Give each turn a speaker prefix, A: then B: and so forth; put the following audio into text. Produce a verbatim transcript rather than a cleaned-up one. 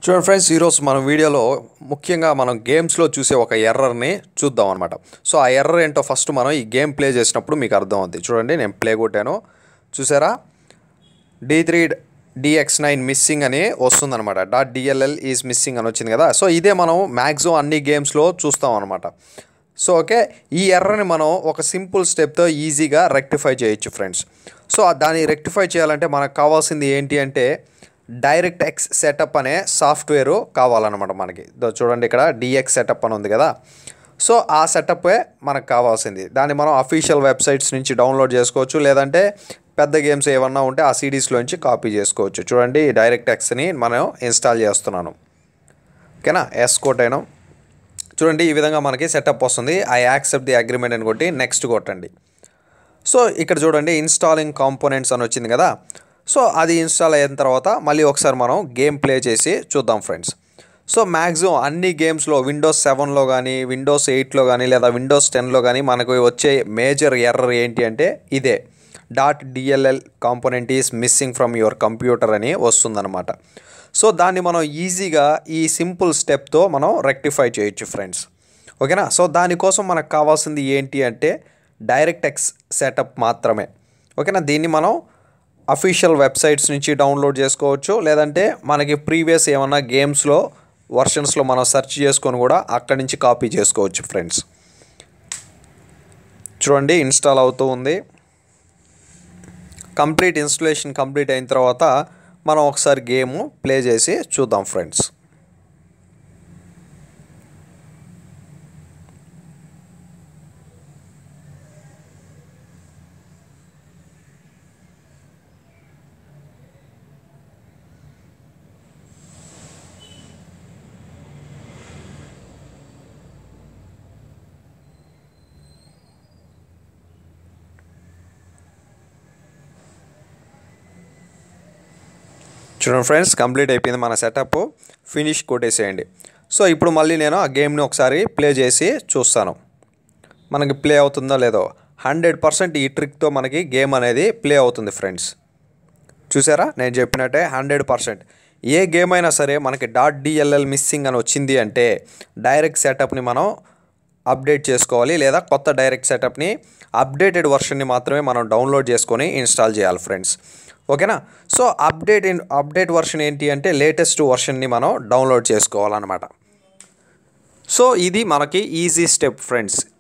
A: చూడండి ఫ్రెండ్స్, ఈరోజు మన వీడియోలో ముఖ్యంగా మనం గేమ్స్లో చూసే ఒక ఎర్రర్ని చూద్దాం అనమాట. సో ఆ ఎర్రర్ ఏంటో ఫస్ట్ మనం ఈ గేమ్ ప్లే చేసినప్పుడు మీకు అర్థం అవుతుంది. చూడండి, నేను ప్లే కొట్టాను, చూసారా, D three DX nine missing అని వస్తుందన్నమాట. డాట్ డిఎల్ఎల్ ఈజ్ మిస్సింగ్ అని వచ్చింది కదా. సో ఇదే మనం మ్యాక్సిమం అన్ని గేమ్స్లో చూస్తాం అనమాట. సో ఓకే, ఈ ఎర్రర్ని మనం ఒక సింపుల్ స్టెప్తో ఈజీగా రెక్టిఫై చేయొచ్చు ఫ్రెండ్స్. సో దాన్ని రెక్టిఫై చేయాలంటే మనకు కావాల్సింది ఏంటి అంటే డైరెక్ట్ ఎక్స్ సెటప్ అనే సాఫ్ట్వేర్ కావాలన్నమాట మనకి. చూడండి, ఇక్కడ డిఎక్స్ సెటప్ అని ఉంది కదా. సో ఆ సెటప్పే మనకు కావాల్సింది. దాన్ని మనం అఫీషియల్ వెబ్సైట్స్ నుంచి డౌన్లోడ్ చేసుకోవచ్చు, లేదంటే పెద్ద గేమ్స్ ఏమన్నా ఉంటే ఆ సిడీస్లోంచి కాపీ చేసుకోవచ్చు. చూడండి, డైరెక్ట్ ఎక్స్ని మనం ఇన్స్టాల్ చేస్తున్నాను. ఓకేనా, ఎస్ కొట్టాను. చూడండి, ఈ విధంగా మనకి సెటప్ వస్తుంది. ఐ యాక్సెప్ట్ ది అగ్రిమెంట్ అని కొట్టి నెక్స్ట్ కొట్టండి. సో ఇక్కడ చూడండి, ఇన్స్టాలింగ్ కాంపోనెంట్స్ అని వచ్చింది కదా. సో అది ఇన్స్టాల్ అయిన తర్వాత మళ్ళీ ఒకసారి మనం గేమ్ ప్లే చేసి చూద్దాం ఫ్రెండ్స్. సో మ్యాక్సిమం అన్ని గేమ్స్లో విండోస్ సెవెన్లో కానీ విండోస్ ఎయిట్లో కానీ లేదా విండోస్ టెన్లో కానీ మనకు వచ్చే మేజర్ ఎర్రర్ ఏంటి అంటే ఇదే, dot DLL component is missing from your computer అని వస్తుందన్నమాట. సో దాన్ని మనం ఈజీగా ఈ సింపుల్ స్టెప్తో మనం రెక్టిఫై చేయొచ్చు ఫ్రెండ్స్. ఓకేనా. సో దానికోసం మనకు కావాల్సింది ఏంటి అంటే డైరెక్ట్ ఎక్స్ సెటప్ మాత్రమే. ఓకేనా, దీన్ని మనం అఫీషియల్ వెబ్సైట్స్ నుంచి డౌన్లోడ్ చేసుకోవచ్చు, లేదంటే మనకి ప్రీవియస్ ఏమన్నా గేమ్స్లో వర్షన్స్లో మనం సెర్చ్ చేసుకొని కూడా అక్కడి నుంచి కాపీ చేసుకోవచ్చు ఫ్రెండ్స్. చూడండి, ఇన్స్టాల్ అవుతూ ఉంది. కంప్లీట్ ఇన్స్టలేషన్ కంప్లీట్ అయిన తర్వాత మనం ఒకసారి గేమ్ ప్లే చేసి చూద్దాం ఫ్రెండ్స్. చూడండి ఫ్రెండ్స్, కంప్లీట్ అయిపోయింది మన సెటప్. ఫినిష్ కొట్టేసేయండి. సో ఇప్పుడు మళ్ళీ నేను ఆ గేమ్ని ఒకసారి ప్లే చేసి చూస్తాను మనకి ప్లే అవుతుందో లేదో. హండ్రెడ్ పర్సెంట్ ఈ ట్రిక్తో మనకి గేమ్ అనేది ప్లే అవుతుంది ఫ్రెండ్స్. చూసారా, నేను చెప్పినట్టే హండ్రెడ్ పర్సెంట్ ఏ గేమ్ అయినా సరే మనకి డాట్ డిఎల్ఎల్ మిస్సింగ్ అని వచ్చింది అంటే డైరెక్ట్ సెటప్ని మనం అప్డేట్ చేసుకోవాలి, లేదా కొత్త డైరెక్ట్ సెటప్ని అప్డేటెడ్ వర్షన్ని మాత్రమే మనం డౌన్లోడ్ చేసుకొని ఇన్స్టాల్ చేయాలి ఫ్రెండ్స్. ఓకేనా. సో అప్డేట్ అప్డేట్ వర్షన్ ఏంటి అంటే లేటెస్ట్ వర్షన్ని మనం డౌన్లోడ్ చేసుకోవాలన్నమాట. సో ఇది మనకి ఈజీ స్టెప్ ఫ్రెండ్స్.